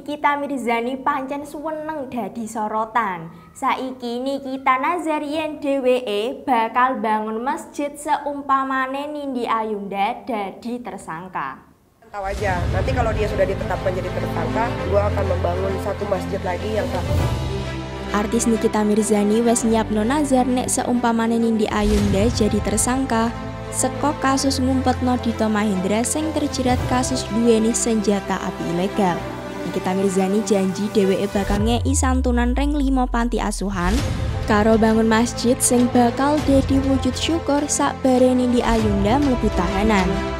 Nikita Mirzani pancen suweneng dadi sorotan. Saiki Nikita Nazarien dheweke bakal bangun masjid seumpamane Nindi Ayunda dadi tersangka. Tahu aja, nanti kalau dia sudah ditetapkan jadi tersangka, gue akan membangun satu masjid lagi yang satu. Artis Nikita Mirzani wes nyiapno nazar nek seumpamane Nindi Ayunda jadi tersangka seko kasus ngumpetno Dito Mahendra sing terjerat kasus duweni senjata api ilegal. Nikita Mirzani janji dheweke bakal ngei santunan ring 5 panti asuhan karo bangun masjid sing bakal dadi wujud syukur sakbare Nindi Ayunda mlebu tahanan.